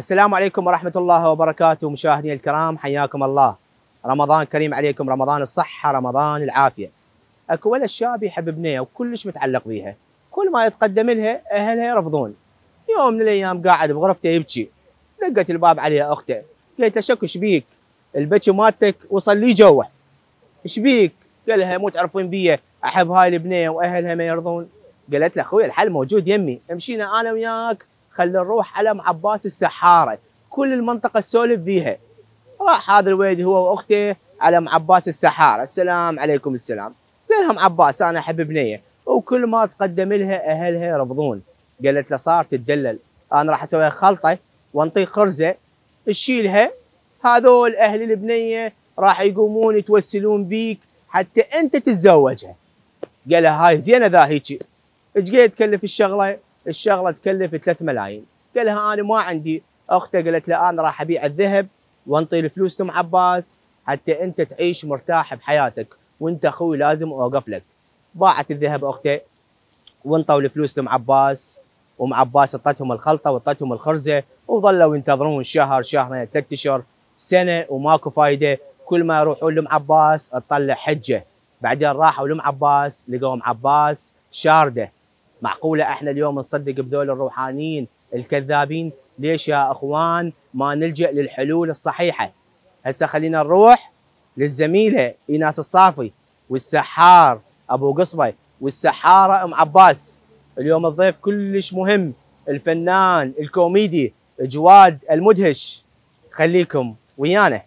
السلام عليكم ورحمة الله وبركاته. مشاهدينا الكرام حياكم الله. رمضان كريم عليكم، رمضان الصحة، رمضان العافية. اكو ولد شاب يحب بنية وكلش متعلق بيها، كل ما يتقدم لها اهلها يرفضون. يوم من الايام قاعد بغرفته يبكي، دقت الباب عليه اخته، قالت له شكو شبيك؟ البكي مالتك وصل لي جوع. شبيك؟ قال لها مو تعرفين بيه، احب هاي البنية واهلها ما يرضون. قالت له اخوي الحل موجود يمي، امشينا انا وياك خلينا نروح على ام عباس السحاره، كل المنطقه تسولف بيها. راح هذا الولد هو واخته على ام عباس السحاره. السلام عليكم. السلام. قال لها ام عباس انا احب بنيه وكل ما تقدم لها اهلها يرفضون. قالت له صار تدلل، انا راح اسوي خلطه وانطيك خرزه تشيلها، هذول اهل البنيه راح يقومون يتوسلون بيك حتى انت تتزوجها. قال لها هاي زينه ذا هيجي. ايش قد تكلف الشغله؟ الشغله تكلف 3 ملايين. قال لها انا ما عندي. اخته قالت له انا راح ابيع الذهب وانطي الفلوس لام عباس حتى انت تعيش مرتاح بحياتك، وانت اخوي لازم اوقف لك. باعت الذهب اخته وانطوا الفلوس لام عباس، وام عباس اعطتهم الخلطه واعطتهم الخرزه، وظلوا ينتظرون شهر، شهرين، 3 اشهر، سنه، وماكو فايده. كل ما يروحون لام عباس تطلع حجه. بعدين راحوا لام عباس لقوا ام عباس شارده. معقوله احنا اليوم نصدق بذول الروحانيين الكذابين؟ ليش يا اخوان ما نلجأ للحلول الصحيحه؟ هسه خلينا نروح للزميله ايناس الصافي والسحار ابو قصبه والسحاره ام عباس. اليوم الضيف كلش مهم، الفنان الكوميدي جواد المدهش. خليكم ويانا.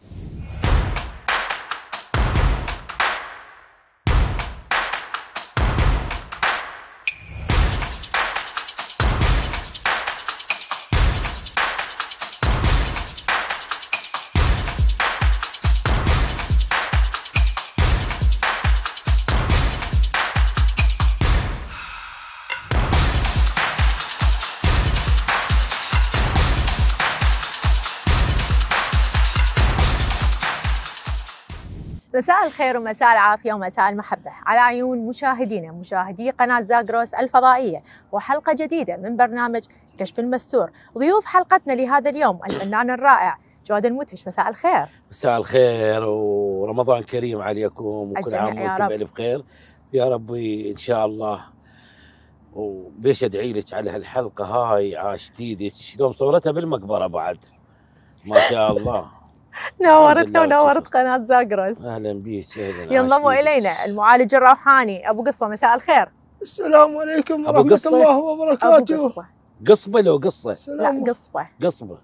مساء الخير ومساء العافية ومساء المحبة على عيون مشاهدينا مشاهدي قناة زاغروس الفضائية، وحلقة جديدة من برنامج كشف المستور. ضيوف حلقتنا لهذا اليوم الفنان الرائع جواد المدهش. مساء الخير. مساء الخير ورمضان كريم عليكم وكل عام وانتم بألف خير يا ربي ان شاء الله. وبيش ادعي لك على هالحلقة هاي، عاشت ايدك لو مصورتها بالمقبرة بعد ما شاء الله. نورتنا ونورت قناة زاغروس. اهلا بيك. ينضم الينا المعالج الروحاني ابو قصبه. مساء الخير. السلام عليكم ورحمة الله وبركاته. قصبة لو قصة؟ لا قصبة. قصبة.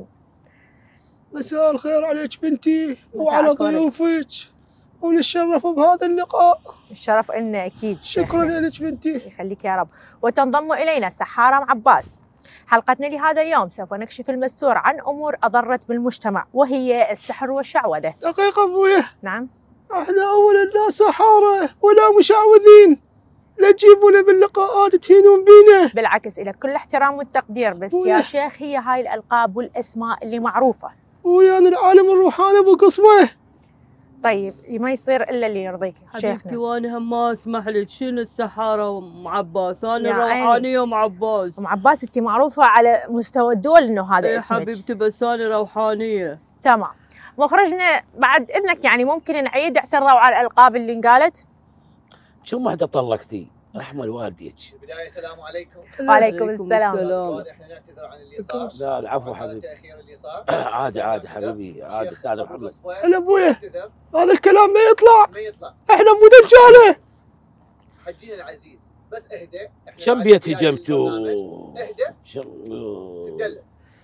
مساء الخير عليك بنتي وعلى ضيوفك، ونتشرف بهذا اللقاء. الشرف إلنا أكيد. شكرا لك بنتي. يخليك يا رب. وتنضم إلينا السحارة ام عباس. حلقتنا لهذا اليوم سوف نكشف المستور عن أمور أضرت بالمجتمع، وهي السحر والشعوذة. دقيقة أبويا. نعم. احنا أولا لا سحارة ولا مشعوذين، لا تجيبونا باللقاءات تهينون بينا. بالعكس، إلى كل احترام والتقدير، بس يا شيخ هي هاي الألقاب والأسماء اللي معروفة. ويانا العالم الروحاني أبو قصبة. طيب ما يصير الا اللي يرضيك حبيبتي، وانا هم ما اسمح لك. شنو السحاره ام عباس؟ انا روحانيه ام عباس. ام عباس انت معروفه على مستوى الدول انه هذا اسمك. يا حبيبتي بس انا روحانيه. تمام. مخرجنا بعد اذنك يعني ممكن نعيد، اعترضوا على الالقاب اللي انقالت. شو ما طلقتي رحمه والديك. بالبداية السلام عليكم. وعليكم السلام. احنا نعتذر عن اللي صار. لا العفو حبيبي. التأخير اللي صار. عادي حبيبي، عادي استاذ محمد. هلا ابويا، هذا الكلام ما يطلع. احنا مو دجاله. حجينا العزيز بس اهدى. كم بيت هجمتوا؟ اهدى. تدلل.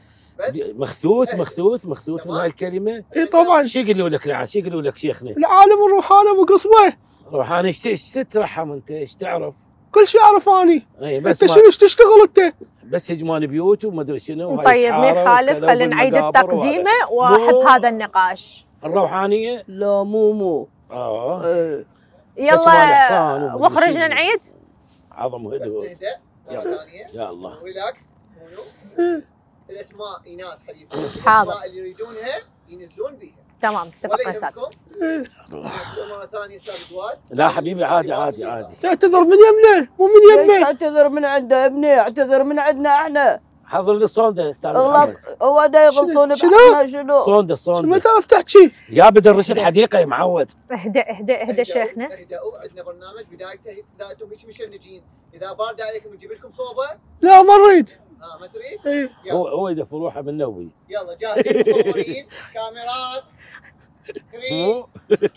مخثوث من هاي الكلمه؟ اي طبعا. شو يقولوا لك شو يقولوا لك شيخنا؟ العالم الروحاني ابو قصبه. روحاني ايش تترحم انت؟ ايش تعرف؟ كل شيء اعرف اني. بس انت شنو تشتغل انت؟ بس هجمان بيوت وما ادري شنو. طيب ما يخالف، خلينا نعيد التقديمه واحب هذا النقاش. الروحانيه؟ لا مو يلا مخرجنا نعيد. عظم هدوء. يا الله. ريلاكس. الاسماء ايناس حبيبتي. حاضر. الاسماء اللي يريدونها ينزلون بيها. تمام اتفقنا سعد. مرة ثانية استاذ جواد. لا حبيبي عادي. تعتذر من يمنا مو من يمه. اعتذر من عنده ابني، اعتذر من عندنا احنا. حضر لي الصونده استاذ والله محمد. هو ده يغلطون شنو؟ بحنا شنو؟ الصونده ما الصونده تعرف تحكي. يا بدر رشد حديقه يا معود. اهدأ شيخنا. اهدأوا، عندنا برنامج بدايته اذا انتم هيك مشنجين، اذا بارد عليكم نجيب لكم صوبه. لا ما نريد. ما تريد؟ ايه هو يدفع روحه من نوي. يلا جاهزين مصورين، كاميرات 3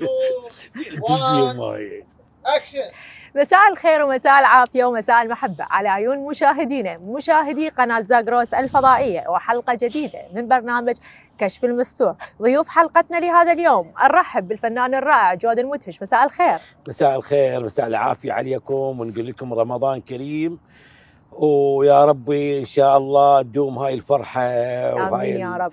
2 1 اكشن. مساء الخير ومساء العافية ومساء المحبة على عيون مشاهدينا مشاهدي قناة زاغروس الفضائية، وحلقة جديدة من برنامج كشف المستور. ضيوف حلقتنا لهذا اليوم نرحب بالفنان الرائع جود المدهش. مساء الخير. مساء الخير، مساء العافيه عليكم، ونقول لكم رمضان كريم، ويا ربي ان شاء الله تدوم هاي الفرحه وهاي آمين يا رب.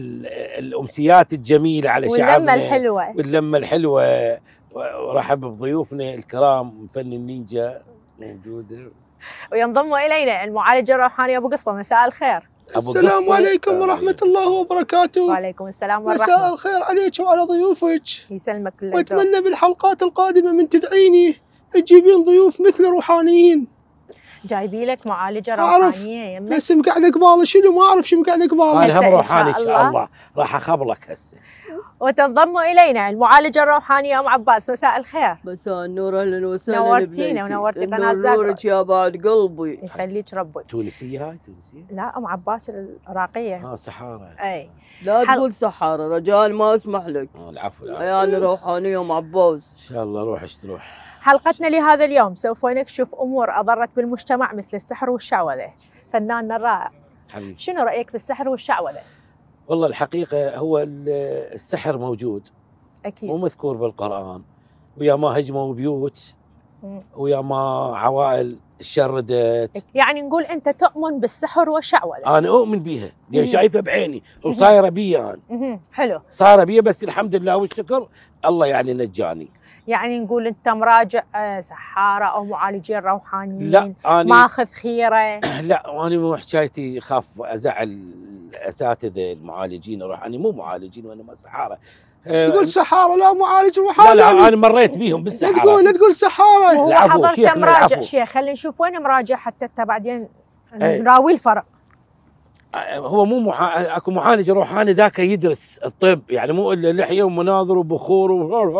الامسيات الجميله على شعبنا واللمة الحلوة. واللمه الحلوه. ورحب بضيوفنا الكرام فن النينجا موجوده، وينضم إلينا المعالج الروحاني أبو قصبة. مساء الخير. السلام عليكم ورحمة الله وبركاته. وعليكم السلام ورحمة. مساء الخير عليك وعلى ضيوفك. يسلمك الله. واتمنى بالحلقات القادمة من تدعيني تجيبين ضيوف مثل روحانيين. جايبي لك معالجة أعرف، روحانية يمك. بس مقعد قباله شنو ما أعرف شو مقعد قباله. انا هم هسه إن روحاني ان شاء شاء الله. الله راح اخبرك هسه. وتنضم إلينا المعالجة الروحانية أم عباس. مساء الخير. مساء النور، اهلا وسهلا. نورتينا ونورتي قناة زاغروس. نورك يا بعد قلبي. يخليك ربك. تونسيه هاي تونسيه؟ لا أم عباس العراقية. سحاره. أي. لا تقول سحارة رجال، ما اسمح لك. العفو عيال روحانية ام عباس. ان شاء الله روح ايش تروح. حلقتنا لهذا اليوم سوف نكشف أمور أضرت بالمجتمع مثل السحر والشعوذة. فناننا الرائع، حبيبي، شنو رأيك بالسحر والشعوذة؟ والله الحقيقه هو السحر موجود أكيد. ومذكور بالقران، ويا ما هجموا بيوت ويا ما عوائل شردت. يعني نقول أنت تؤمن بالسحر والشعوذة؟ انا اؤمن بيها لان شايفه بعيني وصايره بي انا. حلو. صايره بي، بس الحمد لله والشكر الله يعني نجاني. يعني نقول أنت مراجع سحارة أو معالجين روحانيين؟ لا انا ماخذ خيرة؟ لا انا مو حكايتي خاف ازعل الاساتذه المعالجين الروحانيين، مو معالجين وانا ما سحاره. تقول سحارة لا معالج روحاني. لا انا مريت بيهم بالسحاره. لا تقول سحارة. وهو العفو حضرت شيخنا، مراجع العفو. شيخ، خلينا نشوف وين مراجع حتى انت بعدين نراوي الفرق. هو مو اكو معالج روحاني ذاك يدرس الطب، يعني مو الا لحيه ومناظر وبخور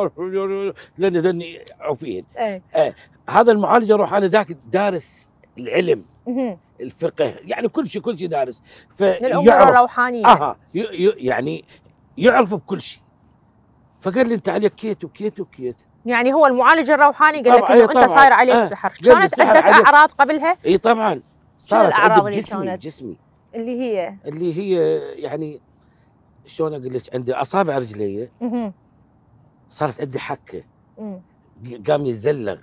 لان ذني عوفين. هذا المعالج الروحاني ذاك دارس العلم الفقه، يعني كل شيء دارس. الامور الروحانيه يعني يعرف بكل شيء. فقال لي انت عليك كيت وكيت وكيت. يعني هو المعالج الروحاني قال لك انه انت صاير عليك سحر. كانت عندك اعراض قبلها؟ اي طبعا صارت عندي بجسمي اللي هي يعني شلون اقول لك، عندي اصابع رجلي صارت عندي حكه، قام يتزلغ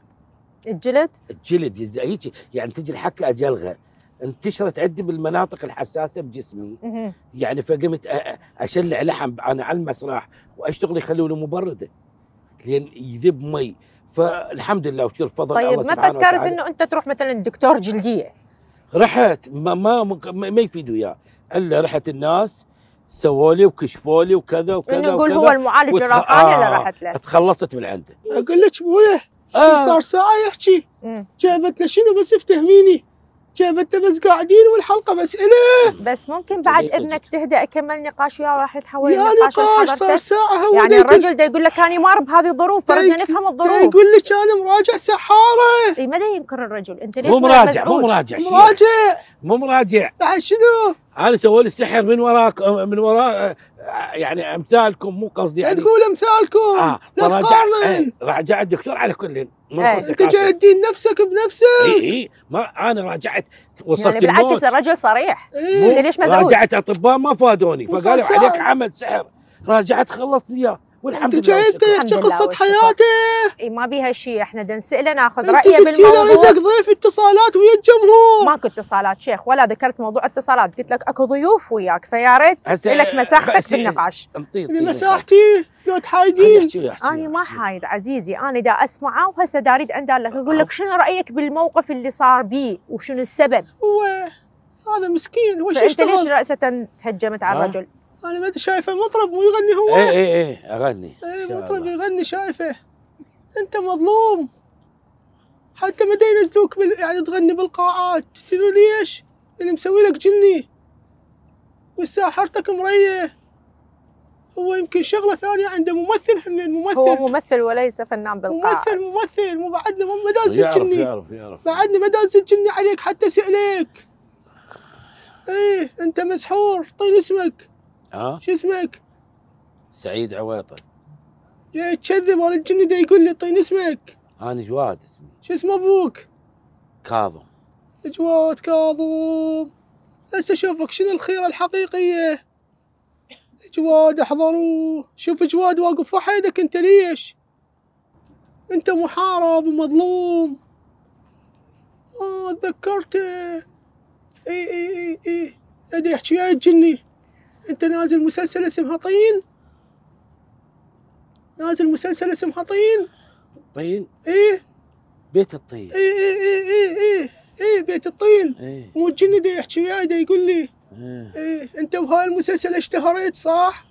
الجلد هيك، يعني تجي الحكه اجلغها، انتشرت عندي بالمناطق الحساسه بجسمي. يعني فقمت اشلع لحم انا على المسرح واشتغل يخلونه مبرده لان يذب مي. فالحمد لله وشكر فضل الله سبحانه وتعالى. طيب ما فكرت انه انت تروح مثلا دكتور جلديه؟ رحت ما يفيدوا اياه الا رحت الناس سووا لي وكشفوا لي وكذا وكذا. انه يقول هو المعالج الروحاني اللي رحت له. تخلصت من عنده. اقول لك ابويا صار ساعه يحكي. جابتنا شنو بس افتهميني، جابتنا بس قاعدين والحلقه بس إله. بس ممكن بعد اذنك تهدأ اكمل نقاش وياه وراح يتحول نقاش صار ساعه. هو يعني الرجل دا يقول لك انا مار بهذه الظروف، فردنا نفهم الظروف. يقول لك انا مراجع سحاره. اي ماذا ينكر الرجل؟ انت ليش مو مراجع مو مراجع بعد شنو؟ انا سووا لي السحر من وراء يعني امثالكم، مو قصدي يعني تقول امثالكم. لا تقارن. راجع الدكتور على كل. انت جاي تدين نفسك بنفسك. اي ما انا راجعت وصلت يعني بالعكس الرجل صريح. انت ليش مزعوج؟ راجعت اطباء ما فادوني، فقالوا عليك عمل سحر. راجعت خلصت اياه والحمد لله. انت جاي تحكي قصه حياته. اي ما بيها شيء، احنا نسأله ناخذ رايه بالموضوع. انت اريدك ضيف اتصالات ويا الجمهور. ماكو اتصالات شيخ، ولا ذكرت موضوع اتصالات، قلت لك اكو ضيوف وياك، فيا ريت لك مساحتك بالنقاش. مساحتي لو تحايدين. انا ما حايد عزيزي، انا دا اسمعه وهسه دا اريد اندال لك اقول لك شنو رايك بالموقف اللي صار بيه وشنو السبب. هو هذا مسكين هو شو يشتغل؟ انت ليش رأسة تهجمت على الرجل؟ انا ما شايفه مطرب مو يغني هو. ايه اغني. مطرب يغني شايفه. انت مظلوم. حتى ما ينزلوك يعني تغني بالقاعات. تدري ليش؟ أنا مسوي لك جني والساحرتك مريه. هو يمكن شغله ثانيه عنده ممثل. احنا الممثل هو ممثل وليس فنان بالقاعة. ممثل مو بعدنا ما داز الجني. يعرف بعدنا ما داز الجني عليك حتى سألك. ايه انت مسحور. طين اسمك. شو اسمك؟ سعيد عويطة. جاي تكذب. انا الجني دا يقول لي طين اسمك. انا جواد اسمي. شو اسم ابوك؟ كاظم. جواد كاظم. هسه اشوفك شنو الخيرة الحقيقية. جواد احضروه. شوف جواد واقف وحيدك. انت ليش؟ انت محارب ومظلوم. تذكرته. اي ادي يحكي وياي الجني. انت نازل مسلسل اسمها طين. نازل مسلسل اسمها طين. طين؟ ايه بيت الطين. ايه بيت الطين. إيه. مو الجني دا يحكي وياي دا يقول لي ايه انت بهاي المسلسل اشتهرت صح؟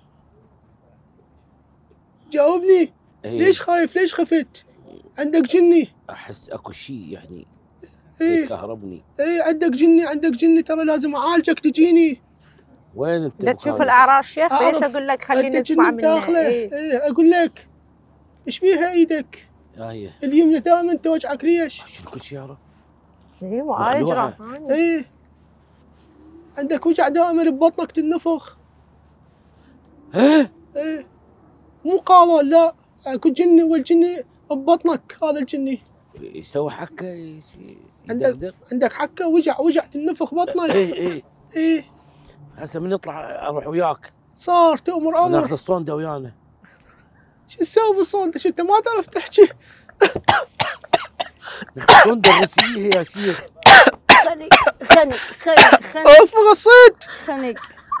جاوبني. إيه. ليش خايف؟ ليش خفت؟ عندك جني. احس اكو شيء يعني يكهربني. ايه عندك جني ترى لازم اعالجك تجيني. وين انت؟ بدك تشوف الاعراض شيخ. ليش اقول لك خليني نسمع منه. ايه اقول لك ايش بيها ايدك؟ اليمنى دائما توجعك ليش؟ شنو كل شيء يعرف؟ ايوه اجرى. ايه عندك وجع دائما ببطنك تنفخ. ايه مو قالون لا اكو جني والجني ببطنك. هذا الجني يسوي حكه. عندك حكه وجع تنفخ بطنك. ايه هسه من نطلع اروح وياك. صار تأمر امر. ناخذ الصونده ويانا. شو تسوي بالصونده؟ شو انت ما تعرف تحكي؟ ناخذ الصونده الرسميه يا شيخ. خنك انفخ الصيد. خنك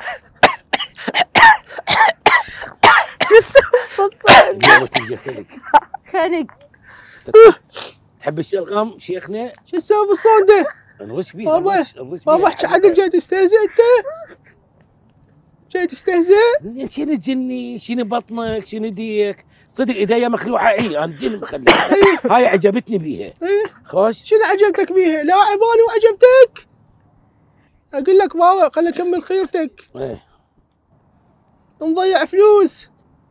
شو تسوي بالصيد؟ جسدك. خنك. تحب الشلغم شيخنا؟ شو تسوي بالصونده؟ نغش بيه. بابا احكي عدل. جاي تستهزئ انت؟ جاي تستهزئ؟ شنو الجني؟ شنو بطنك؟ شنو ديك؟ صدق ايديا مخلوعه. انا جني مخلوعه. هاي عجبتني بيها. خوش. شنو عجبتك بيها؟ لا عباني وعجبتك؟ اقول لك بابا خلي اكمل خيرتك. نضيع فلوس.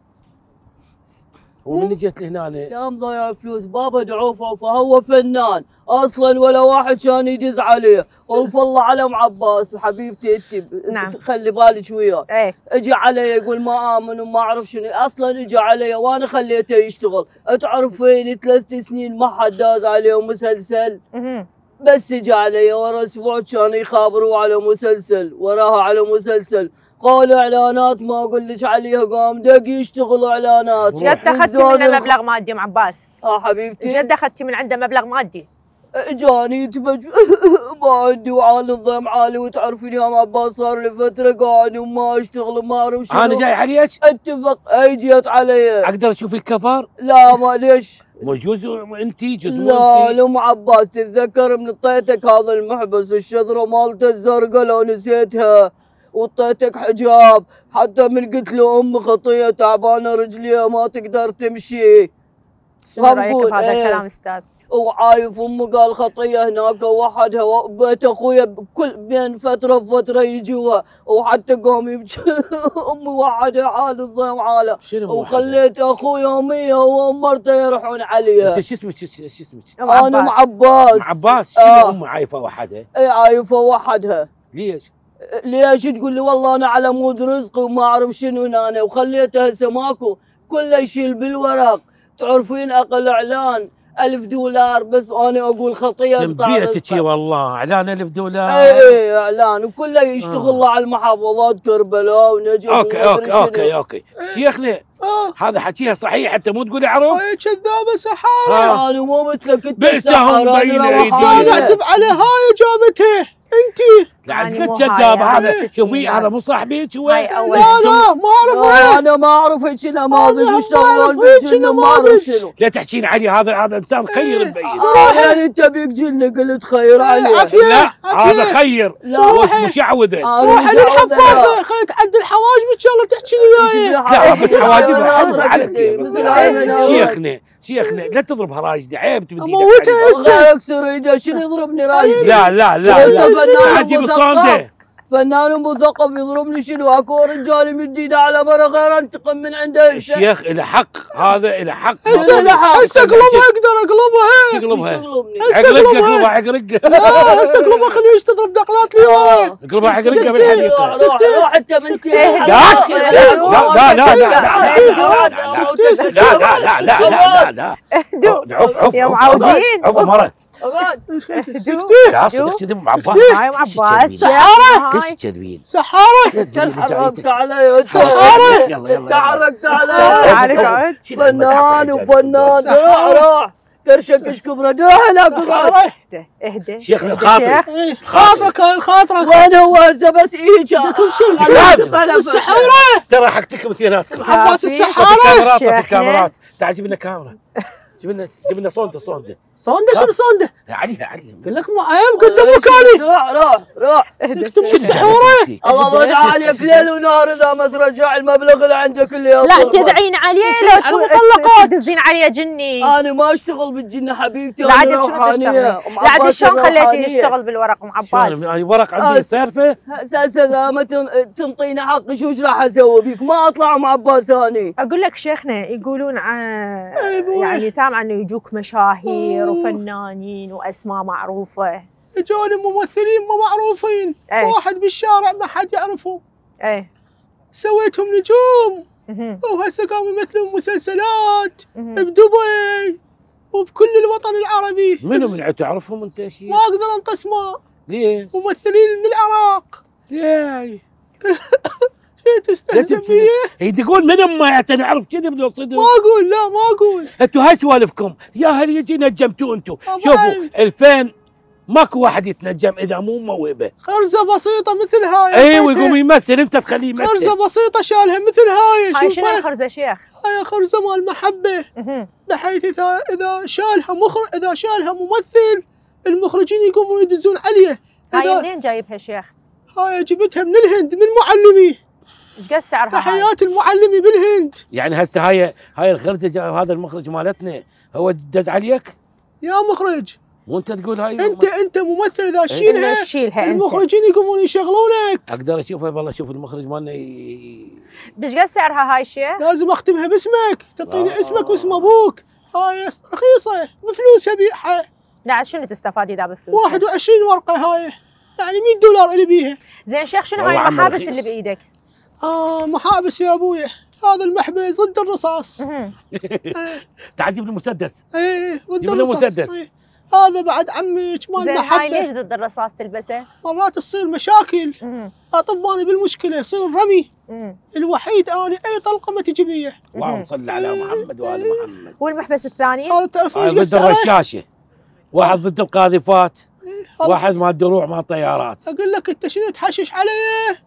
ومن جيت لهنا لا مضيع فلوس بابا. دعوفه فهو فنان اصلا ولا واحد كان يدز عليه. والله على ام عباس وحبيبتي انت خلي بالك وياه. اجى علي يقول ما امن وما اعرف شنو. اصلا اجى علي وانا خليته يشتغل. تعرفين 3 سنين ما حد داز عليه مسلسل. بس اجى علي ورا اسبوع كانوا يخابروا على مسلسل وراها على مسلسل. قالوا اعلانات ما اقول لك عليها. قام دق يشتغل اعلانات. جد اخذتي منه مبلغ مادي ام عباس؟ حبيبتي جد اخذتي من عنده مبلغ مادي؟ جاني يتبج ما عندي وعال الضيم عالي. وتعرفين يا ام عباس صار لي فتره قاعد وما اشتغل وما اعرف شنو. انا جاي عليك. اتفق. اي جيت علي. اقدر اشوف الكفر؟ لا ما ليش؟ مو جزء انت جزء. لا ام عباس تتذكر من اعطيتك هذا المحبس الشذره مالته الزرقاء لو نسيتها. وطيتك حجاب حتى من قلت له امي خطيه تعبانه رجليها ما تقدر تمشي. شنو رايك بهذا الكلام استاذ؟ وعايف امي قال خطيه هناك وحدها. بيت اخويا بكل بين فتره وفتره يجوها. وحتى قام يبكي. امي وحدها عال الضيم عاله. وخليت اخويا واميها ومرته يروحون عليها. انت شو اسمك؟ شو اسمك؟ انا ام عباس. ام عباس. شنو امي عايفه وحدها؟ اي عايفه وحدها. ليش؟ ليش تقول لي والله انا على مود رزقي وما اعرف شنو انا. وخليته هسه ماكو كله يشيل بالورق. تعرفين اقل اعلان $1000 بس انا اقول خطيه. جنبيتك والله اعلان $1000. اي اعلان وكله يشتغل على المحافظات كربلاء ونجف. اوكي شيخنا هذا حكيها صحيح. انت مو تقولي عرف؟ كذابه سحاره. انا مو مثلك انت. بئسهم بين ايديهم. انا اعتب على هاي جابتها انت. لا اسكت كذاب هذا. شوفي هذا مو صاحبك هو. لا ما اعرفه. انا ما اعرف شنو نماذج يشتغلون بالجن ما اعرف شنو. لا تحكين عليه. هذا انسان خير مبين. يعني انت بيك جن قلت خير عليه. لا هذا خير. لا مشعوذه. روح للحفاظه خليك تعدل حواجبك ان شاء الله تحكي لي وياي. لا بس حواجبها حلوه على كيف. شيخنا شيخنا لا تضربها راجدي، عيب تمد ايدك اموتها الله هسه. يكسر ايده، شنو يضربني راجل؟ لا لا لا لا عجيب الصوندة. فنان مثقف يضربني شنو؟ اكو رجال يمد ايده على مرة غير انتقم من عنده. الشيخ له حق، هذا له حق. هسه اقلبها، اقدر اقلبها. اقلبها اقلبها عقرقه. لا هسه اقلبها، خليه تضرب دقلات لي. اقلبها عقرقه بالحديقه. روح انت بنتي. لا لا لا لا لا لا لا عف يا معودين. عف مرة. سكتي. صدق كذب مع عباس. هاي مع عباس. سحارة. ليش تكذبين؟ سحارة. تعرفت علي سحارة. يلا تعرفت علي. فنان وفنان. روح ترشق اشكبره دوح هناك. اهدى شيخنا الخاطر. خاطرك هاي الخاطرة. وين هو هسه بس هيك؟ السحارة. ترى حقتكم اثنيناتكم. عباس السحارة. في الكاميرات تعال جيب لنا كاميرا. جيب لنا صونده. صونده شنو صونده؟ عليها قال لك مو عيب قدام مكاني. روح اكتب شو السحورة. الله رجع عليك ليل ونهار اذا ما ترجع المبلغ اللي عندك اللي لا تدعين عليه لو مطلقات تدزين عليه جني. انا ما اشتغل بالجنه حبيبتي. لا عاد شنو تشتغلي؟ لا عاد شلون خليتيني اشتغل بالورق ام عباس؟ يعني ورق عندي صرفه. اساسا اذا ما تنطيني حقي شو راح اسوي بيك؟ ما اطلع ام عباس ثاني. اقول لك شيخنا يقولون يعني سامع انه يجوك مشاهير وفنانين واسماء معروفه. اجوني ممثلين مو معروفين. واحد بالشارع ما حد يعرفهم. سويتهم نجوم. وهسه قاموا يمثلون مسلسلات بدبي وبكل الوطن العربي. منو من تعرفهم انت شيء؟ ما اقدر انطي اسماء. ليش؟ ممثلين من العراق. ليش؟ تستهزئ فيه؟ هي تقول من ما نعرف كذا بدون صدق. ما اقول لا ما اقول. انتوا هاي سوالفكم يا هل يجي نجمتوا انتوا. شوفوا 2000 ماكو واحد يتنجم اذا مو موهبه. خرزه بسيطه مثل هاي. ايوه يقوم يمثل انت تخليه يمثل. خرزه بسيطه شالها مثل هاي. هاي شنو الخرزه شيخ؟ هاي خرزه مال محبه. بحيث اذا شالها ممثل المخرجين يقومون يدزون عليه. هاي منين جايبها شيخ؟ هاي جبتها من الهند من معلمي. ايش قد سعرها؟ تحيات المعلمي بالهند. يعني هسه هاي الخرزه هذا المخرج مالتنا هو دز عليك؟ يا مخرج وانت تقول هاي انت ممثل اذا شيلها المخرجين يقومون يشغلونك. اقدر اشوفها والله. شوف المخرج مالنا بيش قد سعرها هاي الشيء؟ لازم اختمها باسمك، تعطيني اسمك واسم ابوك. هاي رخيصه بفلوس ابيعها. لا شنو تستفاد اذا بفلوس؟ 21 ورقه هاي يعني $100 اللي بيها. زين شيخ شنو هاي المحابس اللي بايدك؟ محابس يا ابويا. هذا المحبس ضد الرصاص. تعال جيب لي مسدس. ضد الرصاص. هذا بعد عمك مال محبه. هاي ليش ضد الرصاص تلبسه؟ مرات تصير مشاكل. اطباني بالمشكله يصير رمي. الوحيد اني اي طلقه ما تجي بيه. اللهم صل على محمد وال محمد. والمحبس الثاني؟ هذا تعرف ايش ضد الرشاشه. واحد ضد القاذفات. واحد مال دروع مال طيارات. اقول لك انت شنو تحشش عليه؟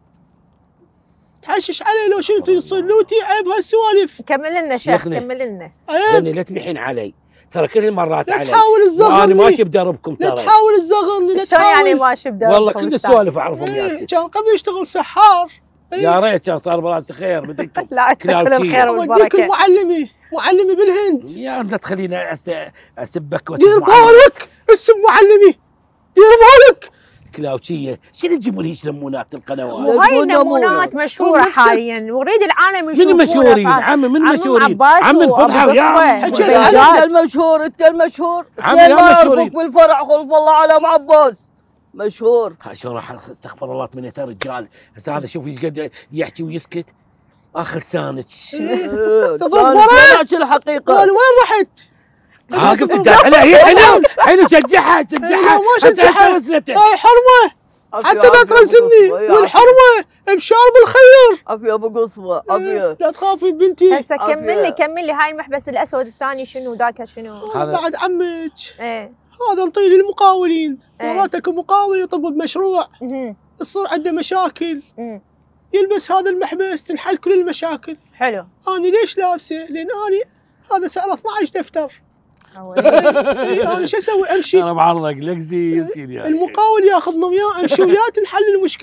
تحشش عليه لو شنو تصير لوتي عيب هالسوالف. كمل لنا شيخ كمل لنا. لاني لا تبيحين علي ترى كل المرات علي. لا تحاول تزغرني. انا ماشي بدربكم ترى. لا تحاول تزغرني. شلون يعني ماشي بدربكم؟ والله كل السوالف اعرفهم يا ست. كان قبل يشتغل سحار. يا ريت كان صار براسي خير بديكم. لا كل الخير والبركه. اوديك معلمي بالهند. يا لا تخليني اسبك دير بالك اسم معلمي. دير بالك. كلاوتشيه شنو تجيبوا لي لمونات القنوات؟ وهاي النمونات مشهوره حاليا وريد العالم يشوفونها. من مشهورين عمي من مشهورين عمي الفضحه يا انت المشهور انت المشهور. عمي ما يعرفوك بالفرع خلف الله على ام عباس مشهور. شلون راح استغفر الله 8 رجال. هسه هذا شوف ايش قد يحكي ويسكت. اخ لسانك تضرب الحقيقه. انا وين رحت؟ قلت عليه حلو شجعها ما شجعها. هاي حرمه حتى لا ترزمني والحرمه بشارب الخير. عافيه ابو قصبه عافيه. لا تخافي بنتي. هسه كمل لي هاي المحبس الاسود الثاني شنو ذاك شنو؟ بعد عمك. هذا نطيه للمقاولين. مرات اكو مقاول يطب بمشروع تصير عنده مشاكل. يلبس هذا المحبس تنحل كل المشاكل. حلو. انا ليش لابسه؟ لان انا هذا سعره 12 دفتر. انا شو اسوي؟ امشي. انا بعرضك لك زين. المقاول ياخذنا وياه امشي وياه تنحل المشكله.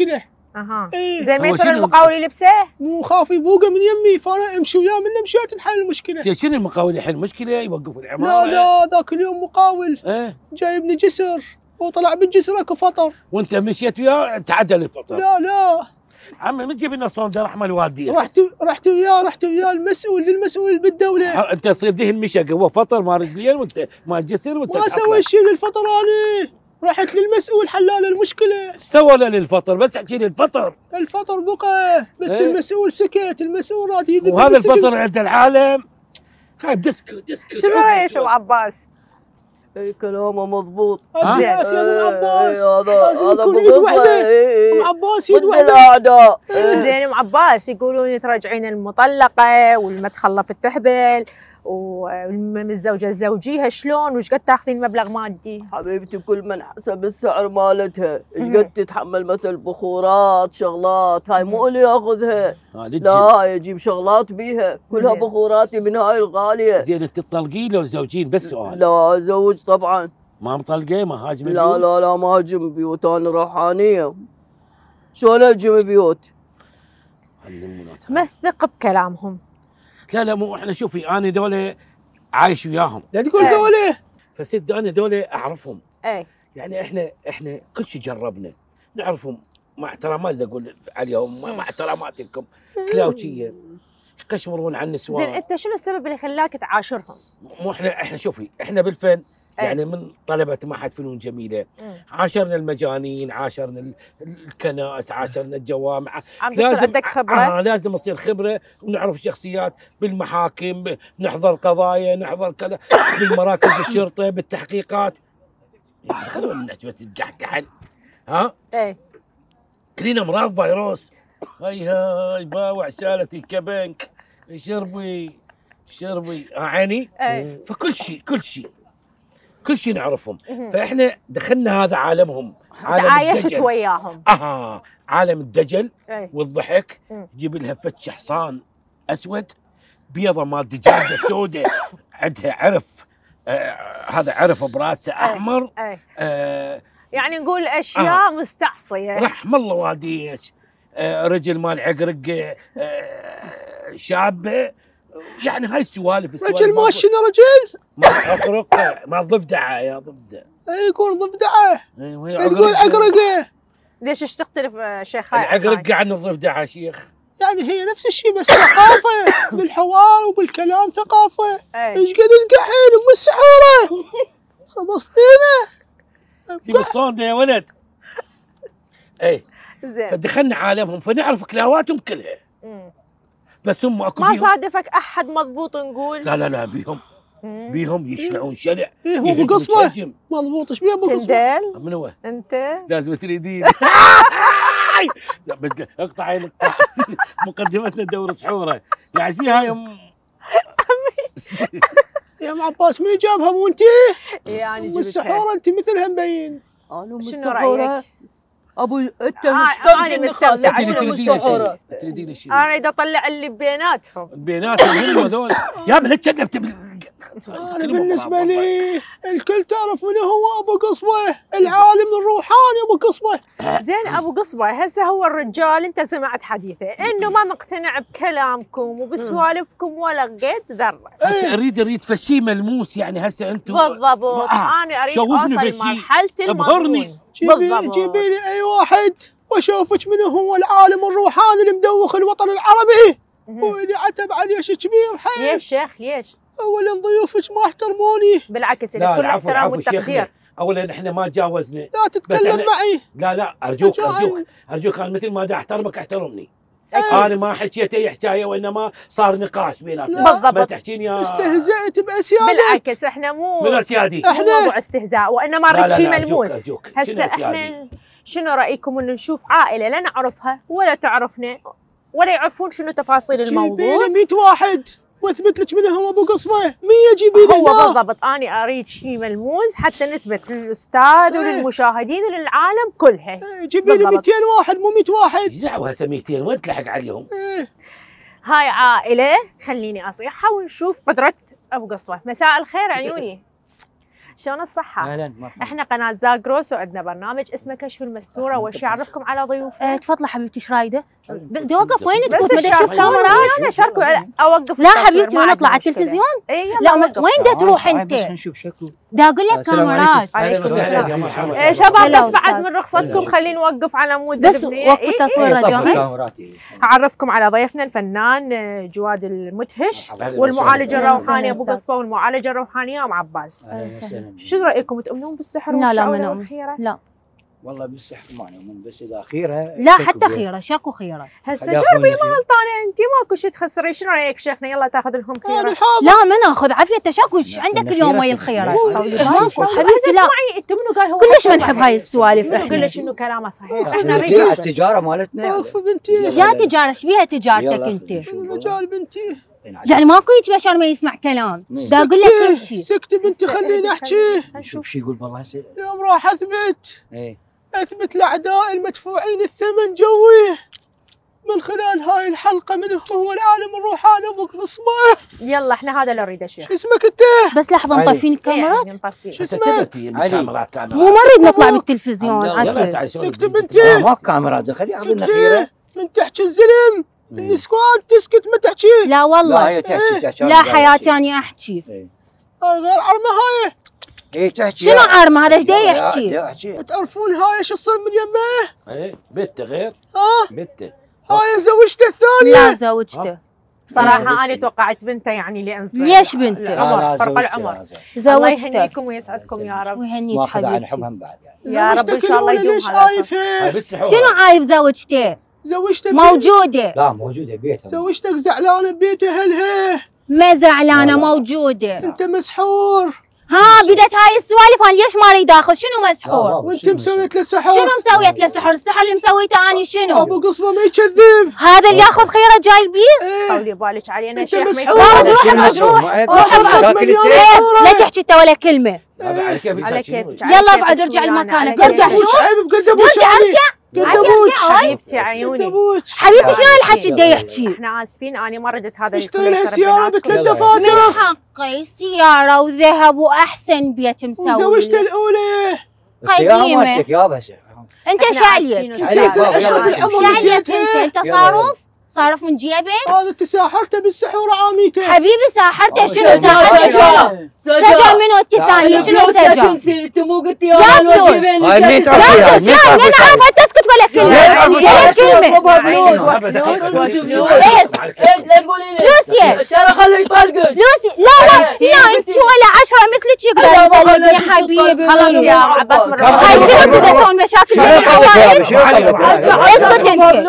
اها زين ما يصير المقاول يلبسه؟ مو خاف يبوقه من يمي، فانا امشي وياه من مشيت نحل المشكله. شنو المقاول يحل المشكله؟ يوقف العماره؟ لا ذاك اليوم مقاول جايبني جسر وطلع بالجسر اكو فطر، وانت مشيت وياه تعدل الفطر؟ لا عمي من جيب لنا صندوق احمر واديه. رحت وياه للمسؤول بالدوله. انت تصير دهن مشق، هو فطر ما رجلين وانت ما جسر وانت ما سوي شيء للفطر انا. رحت للمسؤول حلال المشكله. سوى له للفطر بس احكي لي الفطر بقى بس المسؤول سكت، المسؤول راد يذبح. وهذا الفطر عند العالم خايب ديسك. شنو رايك ابو عباس؟ اي كلامه مضبوط. زين يا ابو عباس لازم يكون ايد وحده. ابو عباس ايد وحده. زين ابو عباس يقولون ترجعين المطلقه واللي تخلفت تحبل والزوجه زوجيها شلون وش قد تاخذين مبلغ مادي؟ حبيبتي كل من حسب السعر مالتها، ايش قد تتحمل مثل بخورات شغلات، هاي مو اللي ياخذها. لا يجيب شغلات بيها كلها بخوراتي من هاي الغاليه. زين انت تطلقين لو زوجين بس سؤال؟ لا زوج طبعا. ما مطلقه ما هاجم بيوت؟ لا ما هاجم بيوت، انا روحانيه. شلون اهجم بيوت؟ ما تثق بكلامهم. لا مو احنا شوفي انا ذولا عايش وياهم. لا تقول ذولا فسد انا ذولا اعرفهم. اي يعني احنا كل شيء جربنا نعرفهم، مع احترامات اقول عليهم مع احترامات لكم كلاوتشيه يقشمرون عن النسوان. زين انت شنو السبب اللي خلاك تعاشرهم؟ مو احنا شوفي احنا بالفن يعني من طلبة معهد فنون جميلة عاشرنا المجانين، عاشرنا الكنائس، عاشرنا الجوامع. لازم عندك خبرة؟ لازم تصير خبرة ونعرف الشخصيات بالمحاكم، نحضر قضايا، نحضر كذا بالمراكز الشرطة بالتحقيقات. خلونا نحكي بس الجحكحل. ها؟ ايه كلنا امراض فيروس. هاي باوع سالة الكبنك شربي عيني. كل شيء نعرفهم. فاحنا دخلنا هذا عالمهم، عالم تعايشت وياهم. عالم الدجل والضحك. جيب لها فتش حصان اسود بيضه مال دجاجه سوداء عندها عرف، هذا عرف براسه احمر. يعني نقول اشياء مستعصيه. رحم الله والديك. رجل مال عقرقه شابه. يعني هاي السوالف رجل ما شنو رجل؟ ما عقرقه ما ضفدعه يا ضفدع. يقول ضفدعه. يقول عقرقه. ليش ايش تختلف شيخ؟ هاي العقرقه عن الضفدعه شيخ. يعني هي نفس الشيء بس ثقافه بالحوار وبالكلام ثقافه. ايش قد القحين ام السحوره خبصتينا. جيب الصوندة يا ولد. اي زين. فدخلنا عالمهم فنعرف كلاواتهم كلها. بس هم اكو ما صادفك احد مضبوط نقول؟ لا بيهم يشلعون شلع. هو بقصبه مضبوط. ايش بيه بقصبه؟ من هو؟ انت لازم تريدين. بس اقطعي مقدمتنا دور سحوره. لا فيها يا ام عباس من جابها مو انت؟ يعني ام السحوره انت مثلها مبين. انا شنو رايك؟ ابو انت انا مستمتعه. تريدين الشيء انا اريد اطلع اللي بيناتهم هم هذول. يا من تشنفت. انا بالنسبه لي الكل تعرف من هو ابو قصبه، العالم الروحاني ابو قصبه. زين ابو قصبه هسه هو الرجال انت سمعت حديثه انه ما مقتنع بكلامكم وبسوالفكم ولا قد ذره. هسه اريد فشي ملموس. يعني هسه انتم بالضبط. انا اريد اوصل مرحله المضمون. جيبي لي اي واحد واشوفك من هو العالم الروحاني اللي مدوخ الوطن العربي واللي عتب عليه شيء كبير حيل. ليش شيخ ليش؟ اولا ضيوفك ما احترموني. بالعكس كل الاحترام والتقدير. اولا احنا ما تجاوزنا. لا تتكلم معي. لا ارجوك انا مثل ما دا احترمك احترمني. انا ما حكيت اي حكايه وانما صار نقاش بيناتنا. بالضبط. ما تحكين يا استهزأت باسيادك. بالعكس احنا مو من اسيادي. احنا موضوع استهزاء وانما اريد شيء ملموس. هسه احنا شنو رايكم انه نشوف عائله لا نعرفها ولا تعرفنا ولا يعرفون شنو تفاصيل الموضوع؟ جيبي لي 100 واحد واثبت لك من هو ابو قصبه. 100 جيبي لي. هو بالضبط. انا اريد شيء ملموس حتى نثبت للاستاذ وللمشاهدين وللعالم كلها. جيبي لي 200 واحد مو 100 واحد. دعوه هسه 200 وين تلحق عليهم؟ هاي عائله خليني اصيحها ونشوف قدره ابو قصبه. مساء الخير عيوني. شلون الصحة؟ اهلا. احنا قناة زاغروس وعندنا برنامج اسمه كشف المستورة. اول شيء اعرفكم على ضيوفنا. تفضلي حبيبتي ايش رايده؟ بدي اوقف وين بس بدي اشوف كاميرات. انا شاركوا اوقف. لا حبيبتي ونطلع على التلفزيون. لا وين بدها تروح انت؟ بدي اقول لك كاميرات. اهلا وسهلا يا مرحبا. شباب بس بعد من رخصتكم خلينا نوقف على مود بس وقف التصوير راديو. اعرفكم على ضيفنا الفنان جواد المدهش والمعالجة الروحاني ابو قصبة والمعالجة الروحانية ام عباس. شو رايكم تؤمنون بالسحر والشعوذة والخيرة؟ لا والله بالسحر ما نؤمن، بس اذا خيره لا حتى خيره شكو خيره. هسه جربي ما غلطانه انت ماكو شيء تخسري. شنو رايك شيخنا يلا تاخذ لهم خيره؟ لا ما ناخذ عافيه شكو عندك اليوم ويا الخيره. ماكو حبيبتي لا. انت منو قال هو كلش ما نحب هاي السوالف. منو قال لك انه كلامه صحيح؟ احنا نريد التجاره مالتنا. اوقف بنتي. يا تجاره ايش بيها تجارتك انت؟ المجال بنتي. يعني ماكو هيك بشر ما يسمع كلام. دا اقول لك كل شيء. سكتي بنتي خليني احكي. شوف شو يقول والله هسه. اليوم راح اثبت. ايه اثبت الاعداء المدفوعين الثمن جوي من خلال هاي الحلقه من هو العالم الروحاني ابو قصبه. يلا احنا هذا اللي نريده شيخ. شو اسمك انت؟ بس لحظه مطفين الكاميرات. شو اسمك؟ مو ما نريد نطلع بالتلفزيون. سكتي بنتي. ماكو كاميرات خلي عندنا خيره. من تحكي الزلم النسوان تسكت ما تحكي. لا والله لا هي تحكي. لا حياتي اني احكي. هاي غير عرمه هاي. ايه تحكي. شنو عارمه هذا ايش يحكي؟ تعرفون هاي شو صار من يمه؟ ايه بنته غير. بنته. هاي زوجته الثانيه. لا زوجته. صراحه انا توقعت بنته يعني لان ليش بنته؟ العمر فرق العمر. زوجته. الله يهنيكم ويسعدكم يا رب. ويهنيك حبيبتي. بعد يا رب ان شاء الله يدوم ليش عايفها؟ شنو عايف زوجته؟ زوجتك موجوده. لا موجوده ببيتها. زوجتك زعلانه ببيت اهلها. ما زعلانه موجوده. انت مسحور. ها بدت هاي السوالف انا ليش ما اريد اخذ؟ شنو مسحور؟ وانت مسويت له سحر. شنو مسويت له سحر؟ السحر اللي مسويته اني شنو؟ ابو قصبه ما يكذب. هذا اللي ياخذ خيره جايبيه؟ طولي بالك علينا انت شيخ ما مسحور. لا تحكي انت ولا كلمه. على كيفك على كيفك. يلا ابعد ارجع لمكانك. قد ابوك عيب بقد ابوك. قد ابوك حبيبتي عيوني. حبيبتي شنو هالحكي اللي يحكي؟ احنا اسفين انا ما ردت هذا. اشتري لها سياره بثلاث دفاتر. من حقي سياره وذهب واحسن بيت مسوي. وزوجته الاولى قديمه. انت شايف نسيت العشرة العمر نسيتها. انت صارف من جيبك. هذا انت ساحرته بالسحر عاميته. حبيبي ساحرته شنو ساحرته شنو؟ سجل منو الثاني شنو سجل؟ انت مو قلتي يا لا مين تعرفيها؟ انا عارفه تسكت ولا كلمه. ولا كلمه. لا تقولي لي لوسيا ترى خليه يطلقك. لوسي لا انت ولا 10 مثلك يقدر يا حبيبي. خلاص يا عباس من هاي شنو بدي اسوي مشاكل اسكت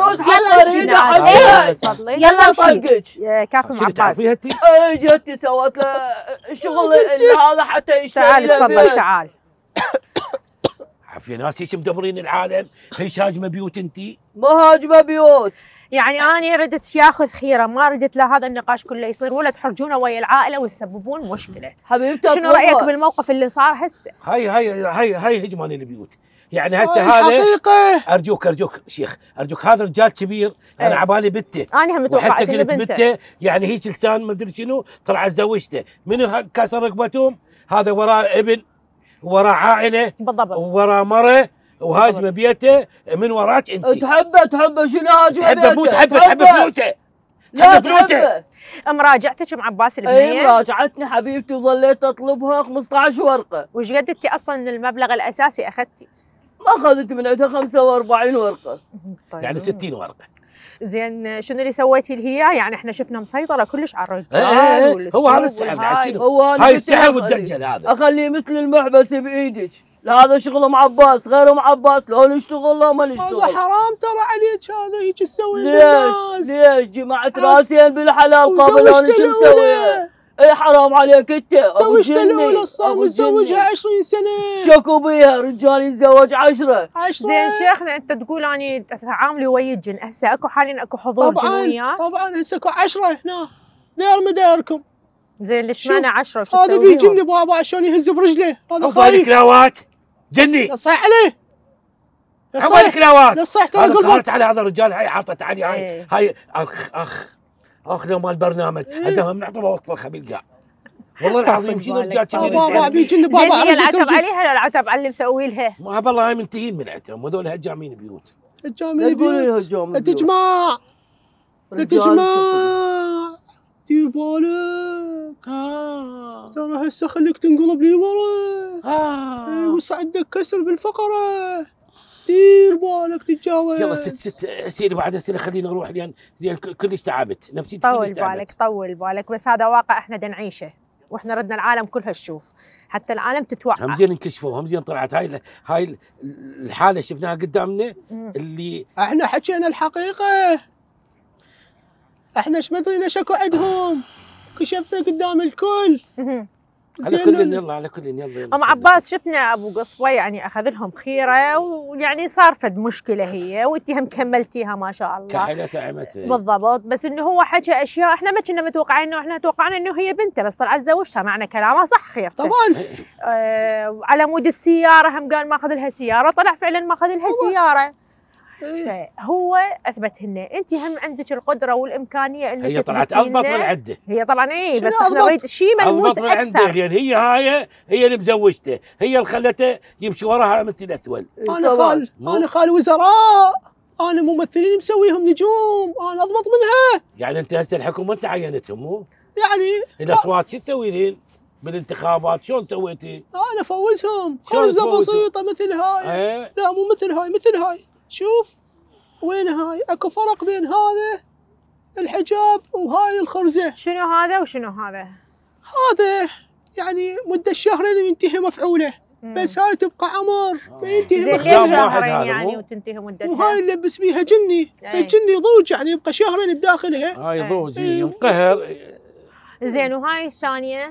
انت. يلا امشي. كافي عباس. جتي سوت له الشغل هذا حتى يشتغل. تعال تفضل تعال. عافية ناس ايش مدبرين العالم؟ هيش هاجمه بيوت انتي؟ ما هاجمه بيوت. يعني انا ردت ياخذ خيره ما ردت لا هذا النقاش كله يصير ولا تحرجونه ويا العائله وتسببون مشكله. حبيبتي شنو رايك بالموقف اللي صار هسه؟ هاي هجمان البيوت. يعني هسه هذا حقيقه. ارجوك شيخ ارجوك هذا رجال كبير. انا عبالي بنته. انا هم توقعت انه بنته يعني هيك لسان ما ادري شنو طلعت زوجته. منو كسر رقبتهم؟ هذا وراه ابن وراه عائله بالضبط وراه مره وهاجمه بيته من وراك انت. تحبه شنو هاجمه بيته؟ مو تحب فلوسه. لا فلوسه. مراجعتك مع عباس البنيه؟ اي مراجعتني حبيبتي وظليت اطلبها 15 ورقه. وش قد انت اصلا من المبلغ الاساسي اخذتي؟ اخذت من عندها 45 ورقه. طيب. يعني 60 ورقه. زين شنو اللي سويتي اللي هي؟ يعني احنا شفنا مسيطره كلش على الرجال. هو هذا السحر. هاي السحر والدجل هذا. اخليه مثل المحبس بايدك. لا هذا شغل مع عباس غير مع عباس. لو نشتغل لا ما نشتغل. هذا حرام ترى عليك هذا هيك تسوي للناس. ليش جمعت راسين بالحلال قبل انا شو مسوي؟ اي حرام عليك انت. زوجته الاولى صار متزوجها 20 سنه. شكو بيها رجال يتزوج 10. زين شيخنا انت تقول اني تتعاملي ويا الجن هسه اكو حاليا اكو حضور جن وياه؟ طبعا هسه اكو 10 هنا داير مدايركم. زين ليش معنى 10 وشو تسوي؟ هذا بيجني بابا عشان يهز برجله. هذا خايف. كلاوات جني. صيح عليه. عمل كلاوات. لا صيح ترى قلبك. على هذا الرجال هاي حاطت علي هاي اخ لو مال برنامج هذا هم نعطوه وطلخه بالقاع. والله العظيم شنو رجعت بابا بيجن بابا هي العتب عليها ولا العتب على اللي مسوي لها؟ ما بالله هاي منتهين من عتهم وهذول هجامين بيوت. هجامين بيوت. التجماع دير بالك ترى هسه خليك تنقلب لي ورا وص عندك كسر بالفقره، دير بالك تتجاوز. يلا ست سيري بعد اسئله خلينا نروح لان كلش تعبت نفسيتي كلش تعبت. طول بالك بس هذا واقع احنا بدنا نعيشه واحنا ردنا العالم كلها تشوف حتى العالم تتوقع. هم زين انكشفوا، هم زين طلعت هاي الحاله شفناها قدامنا اللي احنا حكينا الحقيقه، احنا ايش مدرينا شكو عندهم، كشفنا قدام الكل. على كل يلا على كل يلا. ام عباس شفنا ابو قصبه يعني اخذ لهم خيره ويعني صار فد مشكله هي وانت هم كملتيها ما شاء الله. كحلتها عمتها بالضبط، بس انه هو حكى اشياء احنا ما كنا متوقعين، انه احنا توقعنا انه هي بنته بس طلعت زوجتها، معنى كلامه صح خيرته. طبعا. على مود السياره هم قال ما اخذ لها سياره، طلع فعلا ما اخذ لها سياره. هو اثبت لنا انت هم عندك القدره والامكانيه انك هي طلعت اضبط من عنده. هي طبعا بس احنا نريد شيء ملموس اكثر. اضبط من عنده لان هي اللي مزوجته، هي اللي خلته يمشي وراها مثل الاثول. انا خال وزراء، انا ممثلين مسويهم نجوم، انا اضبط منها. يعني انت هسه الحكومه انت عينتهم مو؟ يعني الاصوات شو تسوي لهن بالانتخابات؟ شلون سويتي؟ انا افوزهم خرزه بسيطه مثل هاي. لا مو مثل هاي، مثل هاي. شوف وين هاي، اكو فرق بين هذا الحجاب وهاي الخرزه. شنو هذا وشنو هذا؟ هذا يعني مده شهرين وينتهي مفعوله، بس هاي تبقى عمر ما ينتهي مفعولها يعني وتنتهي مدتها. وهاي نلبس بيها جني، فالجني ضوج يعني يبقى شهرين بداخلها. هاي ضوج ينقهر. زين وهاي الثانيه؟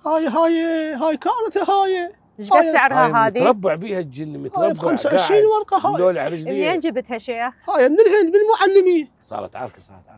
هاي كارثه. هاي ايش قد سعرها هذه؟ متربع بيها الجن، متربع 25 ورقه. هاي منين جبتها شيخ؟ هاي من الهند من المعلمين. صارت عاركه.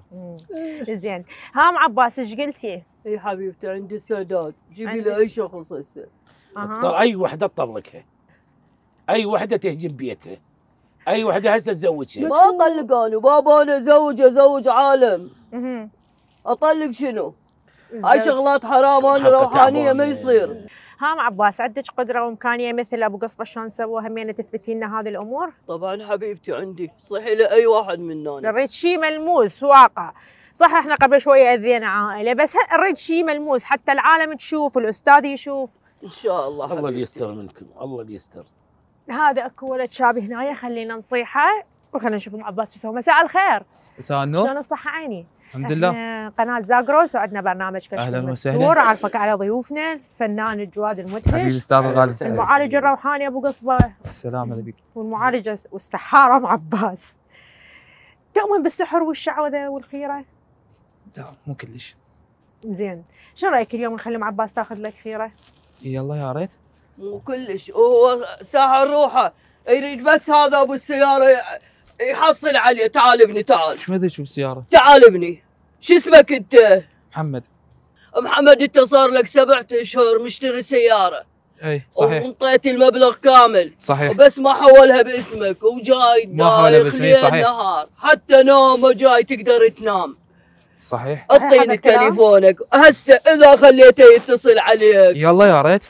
زين ها عباس ايش قلتي؟ اي حبيبتي عندي استعداد، جيبي لي اي شخص هسه. اي وحده تطلقها، اي وحده تهجم بيتها، اي وحده هسه تزوجها. ما اطلق انا بابا، انا ازوج عالم. اطلق شنو؟ هاي شغلات حرام، انا روحانيه ما يصير. هام عباس عندك قدره وامكانيه مثل ابو قصبه شلون سووا همين تثبتي لنا هذه الامور؟ طبعا حبيبتي عندي، صحي لاي واحد منا. نريد شيء ملموس واقع. صح احنا قبل شويه اذينا عائله، بس نريد شيء ملموس حتى العالم تشوف والاستاذ يشوف. ان شاء الله. الله اللي يستر منكم، الله اللي يستر. هذا اكو ولد شاب هنايا، خلينا نصيحه وخلينا نشوف ام عباس شو يسوي. مساء الخير. مساء النور. شلون الصحه عيني؟ الحمد لله. قناة زاغروس وعندنا برنامج كشف المستور، عارفك على ضيوفنا الفنان الجواد المدهش حبيبي استاذ الغالي، المعالج الروحاني ابو قصبه، السلام عليك، والمعالجه والسحاره ام عباس. تؤمن بالسحر والشعوذه والخيره؟ لا مو كلش. زين شو رايك اليوم نخلي ام عباس تاخذ لك خيره؟ يلا يا ريت. مو كلش، هو ساحر روحه، يريد بس هذا ابو السياره يحصل عليه. تعال ابني تعال. شو مدري شو بالسيارة؟ تعال ابني. شو اسمك انت؟ محمد. محمد انت صار لك 7 اشهر مشتري سيارة. اي صحيح. وانطيت المبلغ كامل. صحيح. بس ما حولها باسمك وجاي دايخ ليل نهار، حتى نوم جاي تقدر تنام. صحيح. اعطيني تليفونك هسه اذا خليته يتصل عليك. يلا يا ريت.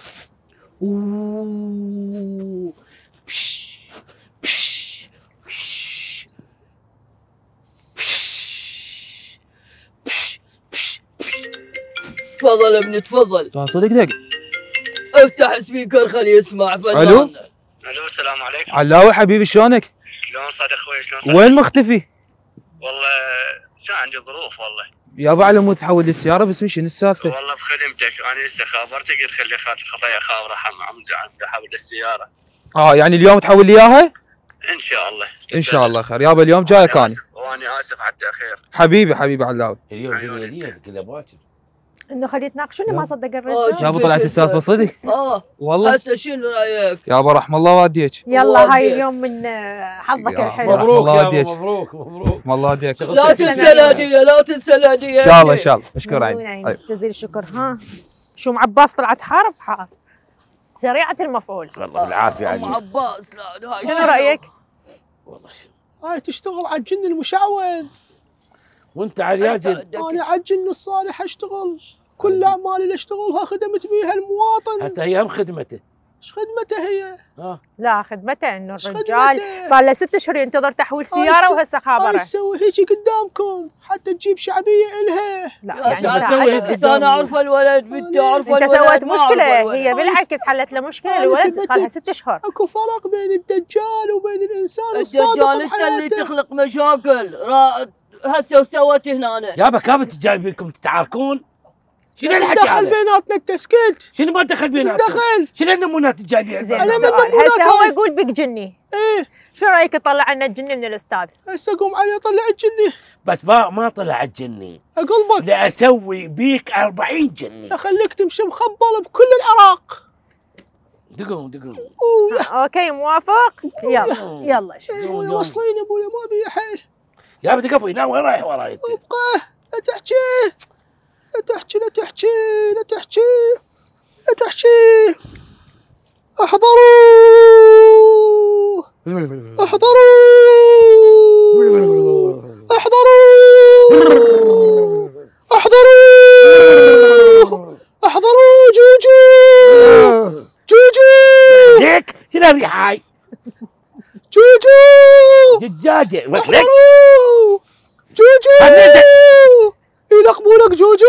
تفضل ابني تفضل. صدق دق. افتح سبيكر خليه يسمع فنان. الو السلام عليكم. علاوي حبيبي شلونك؟ شلون صاد اخوي شلون صاد؟ وين مختفي؟ والله كان عندي ظروف والله. يابا على مود تحول لي السيارة بس شنو السالفة؟ والله بخدمتك انا لسه خابرتك قلت خلي خطايا خابره عم احول السيارة. يعني اليوم تحول لي اياها؟ ان شاء الله. ان شاء الله خير يابا، اليوم جايك انا. وانا اسف على التاخير. حبيبي علاوي. اليوم ليلة كله باكر. انه خليه يتناقشوني ما صدق الرجال. يابا طلعت السالفه صدق؟ والله. هسه شنو رايك؟ يابا رحم الله والديك. يلا هاي اليوم من حظك الحلو. مبروك يابا مبروك. رحم الله والديك. لا تنسى الهديه لا تنسى الهديه. ان شاء الله مشكور عيني. جزيل الشكر. ها شو ام عباس طلعت حارب سريعه المفعول. والله بالعافيه عليك. ام عباس لا هاي شنو رايك؟ والله هاي تشتغل على الجن المشعوذ. وانت على الياجن. انا على الجن الصالح اشتغل. كل الاعمال اللي اشتغلها خدمت بيها المواطن. هسه هي هم خدمته. ايش خدمته هي؟ لا خدمته انه الرجال صار له 6 اشهر ينتظر تحويل سياره وهسه خابره. تسوي هيك قدامكم حتى تجيب شعبيه الها. لا يعني اسوي هيك انا اعرف الولد بنتي اعرف الولد. انت سويت مشكله، هي بالعكس حلت له مشكله. الولد صار لها 6 اشهر. اكو فرق بين الدجال وبين الانسان الصادق. الدجال انت اللي تخلق مشاكل. هسه وسويت هنا يابا كابت جايبينكم تتعاركون. شنو الحكي هذا؟ دخل بيناتنا التسكيت. شنو ما دخل بيناتنا؟ دخل. شنو النمونات الجايبين؟ هسه هو يقول بك جني. ايه شو رايك تطلع لنا الجني من الاستاذ؟ هسه قوم علي طلع الجني. بس ما طلع الجني. اقلبك. لاسوي بيك 40 جني. اخليك تمشي مخبل بكل العراق. دقوم. اوكي موافق؟ يلا وصلين ابويا ما بي حيل. يا بدي قفوي نام وين رايح وراي انت؟ ابقى لا تحكي احضروا جوجو ليك شنو الريحه هاي؟ جوجو دجاجه احضروا جوجو يلقبونك جوجو.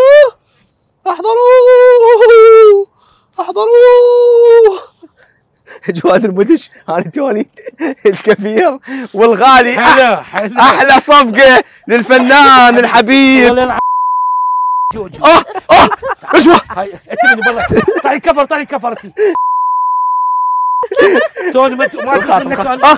احضروا جواد المدش انا توني الكبير والغالي. احلى صفقه للفنان الحبيب جوجو. اشوى هاي اتمني بالله. طالع كفرتي توني ما تخاف منك.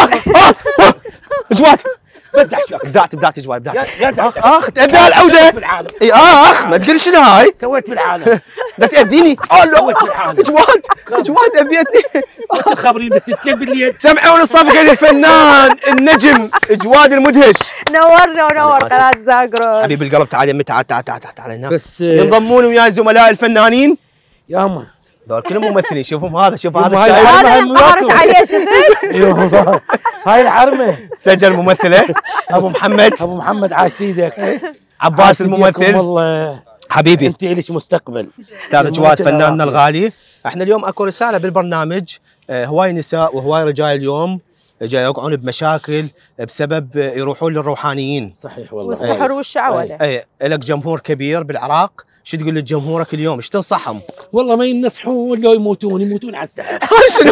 جواد بس دحشك بدعت جواد بدعت. اخ تأذي العودة. اي اخ ما تقول شنو هاي؟ سويت بالعالم. لا تأذيني. سويت بالعالم. جواد اذيتني. خبرين بالستين بالليل. سمعون الصفقة للفنان النجم جواد المدهش. نورنا ونور قناة زاغروس. حبيب القلب تعال تعال هنا. بس ينضمون ويا الزملاء الفنانين. ياما دول كلهم ممثلين. شوفهم هذا شوف هذا الشايب. هذا اللي انقهرت عليه شفت؟ هاي الحرمه. سجل ممثله ابو محمد عاش ايدك. عباس الممثل. والله حبيبي انت ليش مستقبل. استاذ جواد فناننا الغالي. احنا اليوم اكو رساله بالبرنامج. هواي نساء وهواي رجال اليوم جاي يوقعون بمشاكل بسبب يروحون للروحانيين. صحيح والله. والسحر والشعوذه. اي لك جمهور كبير بالعراق. شو تقول لجمهورك اليوم؟ ايش تنصحهم؟ والله ما ينصحون لو يموتون على السحر. شنو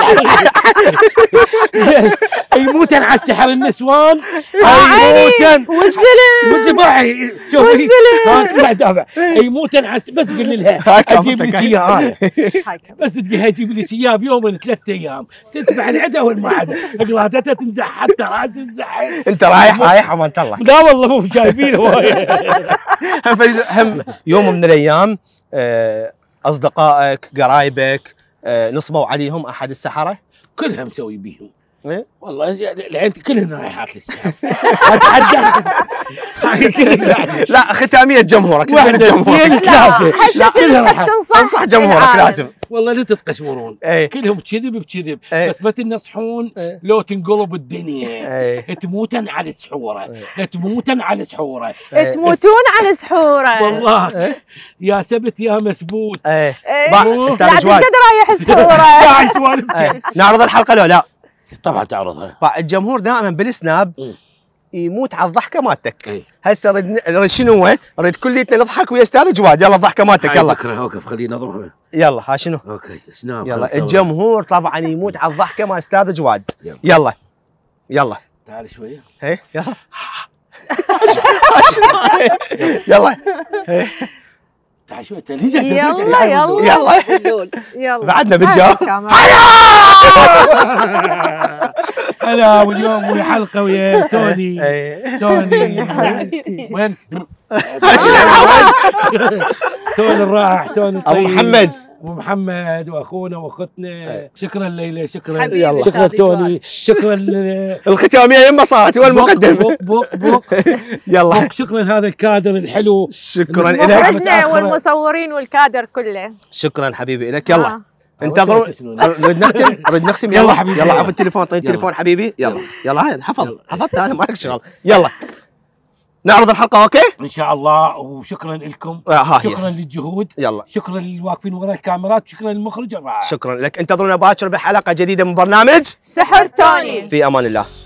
يموتن على السحر النسوان. يموتن والذباح. شوفي هاك لا دافع. يموتن على بس قل لها اجيب لك اياه. بس تجي اجيب لك اياه بيوم 3 ايام تتبع العدا والما عدا. اقلادتها تنزح حتى راس تنزح. انت رايح امان الله. لا والله مو شايفين هوايه. هم يوم من الايام اصدقائك قرايبك نصبوا عليهم احد السحره. كلها مسوي بيهم. إيه؟ والله العين كلهن رايحات للسحر. اتحدى. لا ختاميه جمهورك. لا كلها رايحات. تنصح جمهورك لازم. والله لا تتقشمرون. كلهم كذب بس ما تنصحون. لو تنقلب الدنيا. تموتن على سحوره. تموتون على سحوره. والله يا سبت يا مسبوت. استاذ لا جواد تقدر رايح سحوره. نعرض الحلقه لو لا؟ طبعا تعرضها. الجمهور دائما بالسناب يموت على الضحكه مالتك. هسه رد شنو؟ رد كليتنا نضحك ويا استاذ جواد. يلا الضحكه مالتك يلا. اوقف خلينا نضربها. يلا ها شنو؟ اوكي سناب. يلا الجمهور طبعا يموت على الضحكه مال استاذ جواد. يلا تعال شويه. يلا يلا تعال شويه تلفزيون. يلا بعدنا بالجو. هلا واليوم ويا حلقه ويا توني. وين توني الراح. توني ابو محمد واخونا واختنا. شكرا ليلى. شكرا توني. شكرا الختاميه يما صارت والمقدم. يلا شكرا هذا الكادر الحلو. شكرا لك والمصورين والكادر كله. شكرا حبيبي لك. يلا انتظروا. نريد نختم. يلا حبيبي. يلا عفوا التليفون. طيب التليفون حبيبي. يلا هاي حفظت انا ما لك شغل. يلا نعرض الحلقه اوكي ان شاء الله. وشكرا لكم، شكرا للجهود، يلا شكرا للواقفين وراء الكاميرات، شكرا للمخرج الرائع. شكرا لك. انتظرونا باكر بحلقه جديده من برنامج سحر توني. في امان الله.